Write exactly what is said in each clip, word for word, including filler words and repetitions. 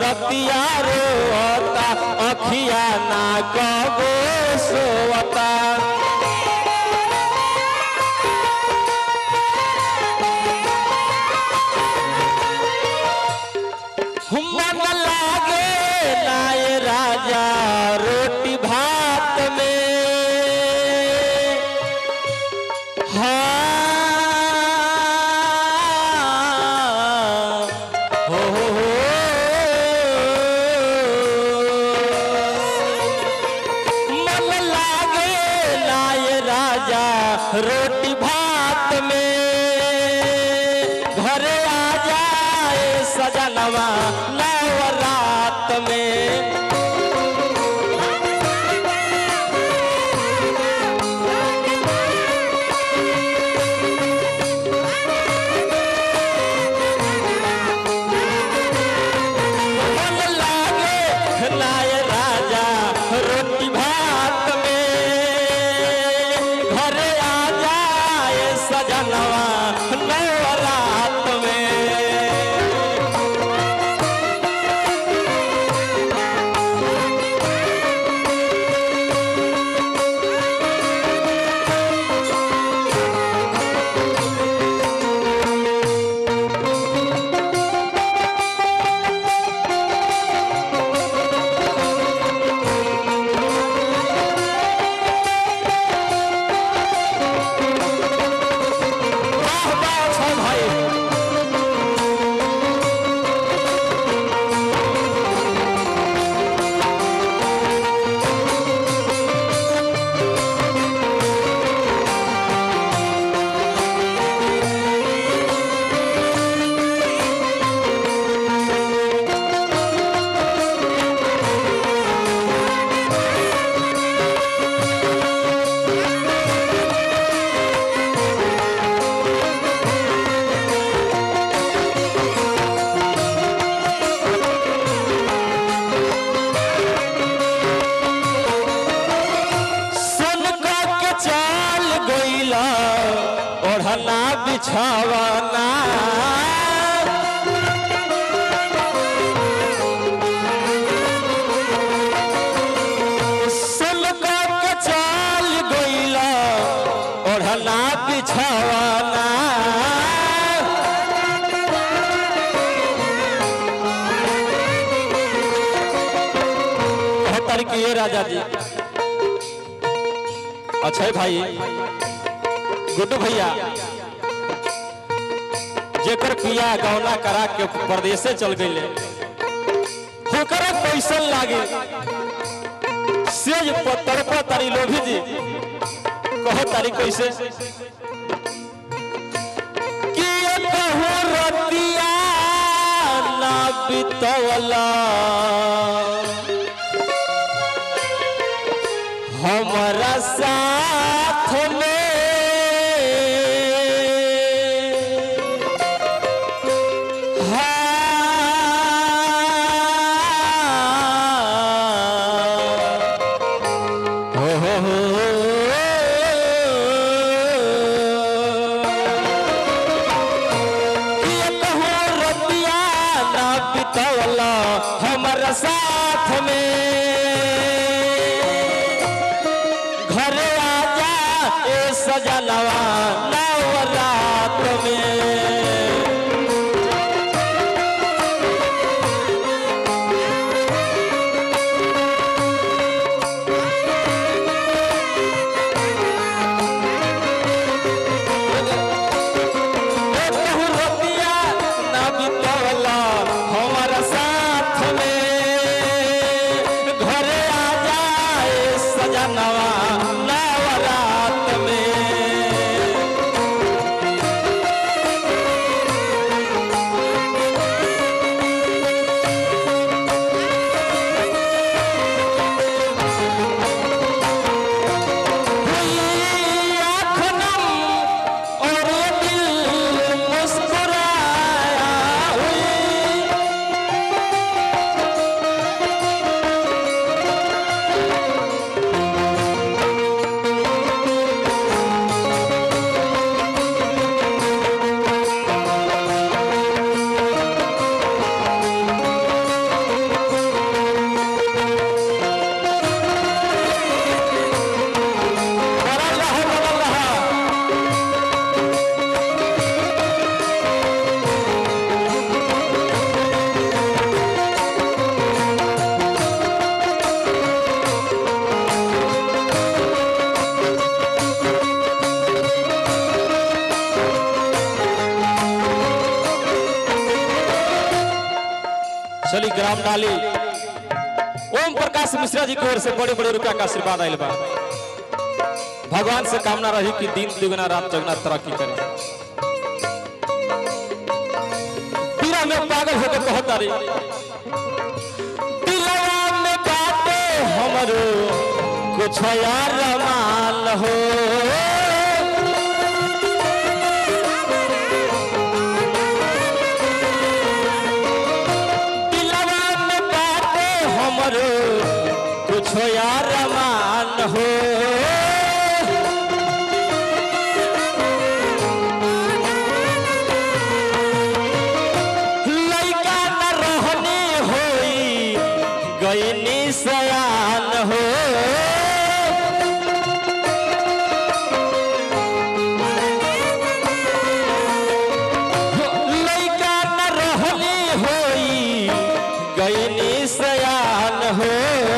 रतिया रोता अखिया ना कबो सोता मन लागे नाय राजा रोटी भात में हाँ हो हो हो मन लागे नाय राजा रोटी भात में घरे आ जाए सजनवा नवरात में मन लागे नाय राजा रोटी भात में घरे आ जाए सजनवा नवरात में ओढ़ना बिछावाना सुन के चल गइला ओढ़ना बिछावाना कहतर कि ये राजा जी अच्छा भाई गुड्डू भैया जेकर पिया गौना करा के प्रदेश से चल गए होकर कैसन लागे सेज पत्थर पर तारी लोभी जी कहो तारी कैसे कि कहू रतिया ना बितवला हमारा साथ में हमारा साथ चली ग्राम डाली ओम प्रकाश मिश्रा जी की ओर से बड़े बड़े रुपया का आशीर्वाद आयल बा। भगवान से कामना रही कि दिन दुगना रात चौगुना तरक्की करे। पीरा में पागल होकर कहता रे दिलवा में बाटे हमरो कुछ यार मान हो कुछ यार मान हो लइका न रहने होई गईनी सयान हो लइका न रहने होई गईनी सयान हो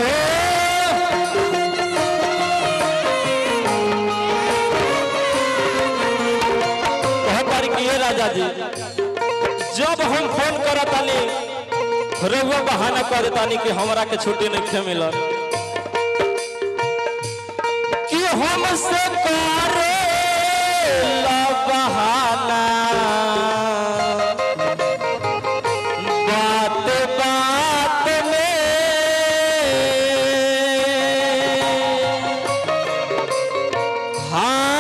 राजा जी जब हम फोन करतानी रउआ बहाना करतानी कि हमरा के छुट्टी नहीं मिलल कि हमसे करे ला बहाना बात बात में हाँ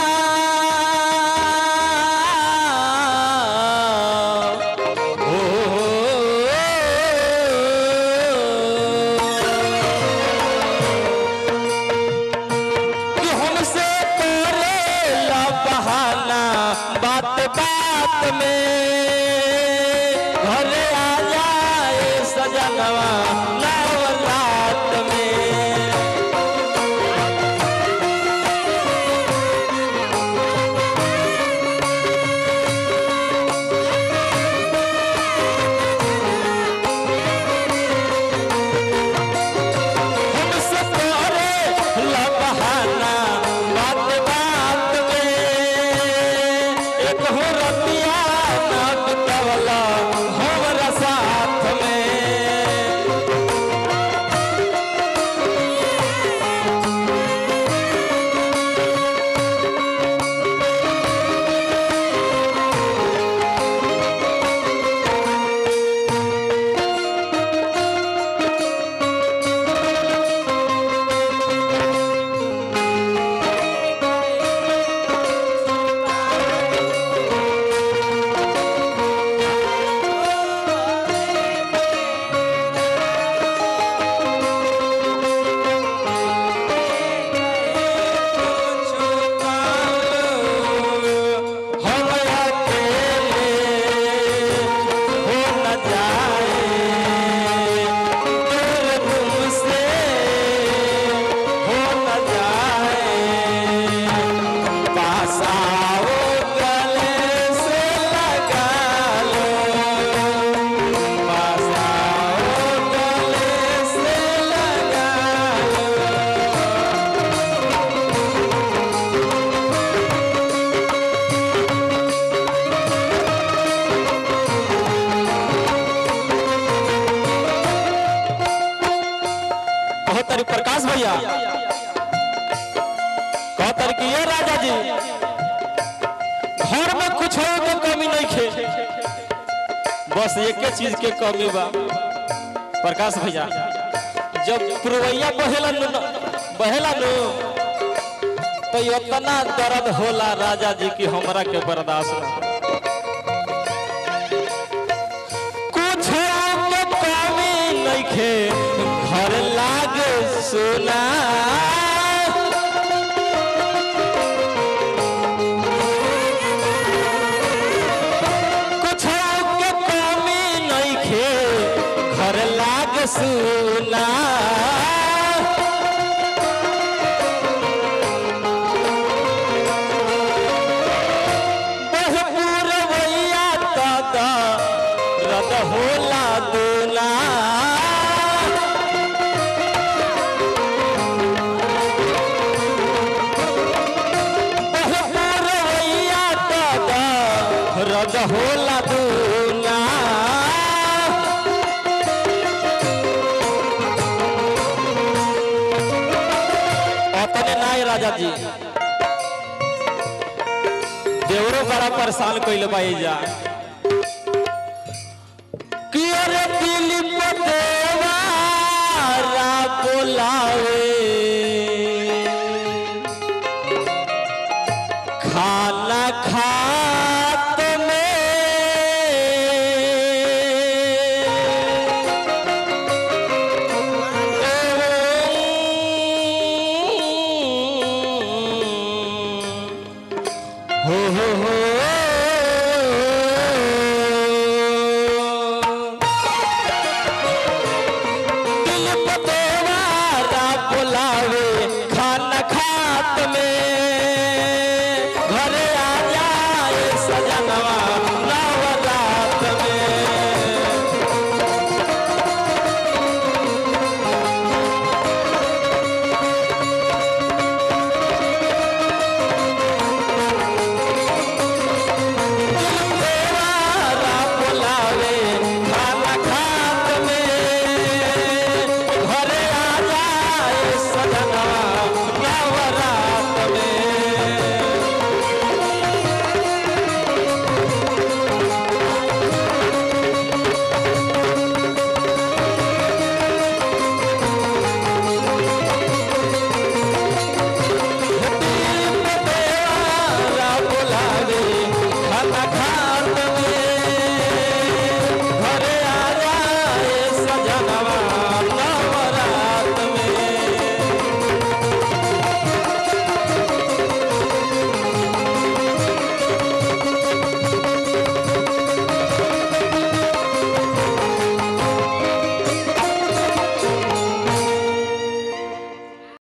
प्रकाश भैया कहतर कि ये राजा जी घर में कुछ हो तो कमी नहीं खे बस एक चीज के कमी बा प्रकाश भैया जब पुरवैया बहेला बहेला नो तो इतना दर्द होला राजा जी की हमरा के बर्दाश्त ना कुछ के कमी नहीं खे घर लागे सुना कुछ के कमी नहीं खे घर लागे सुना होला दूला रद होला दूला जी देवरो बड़ा परेशान कइले बाई जा कि अरे दिल पे देवा रा बोलाओ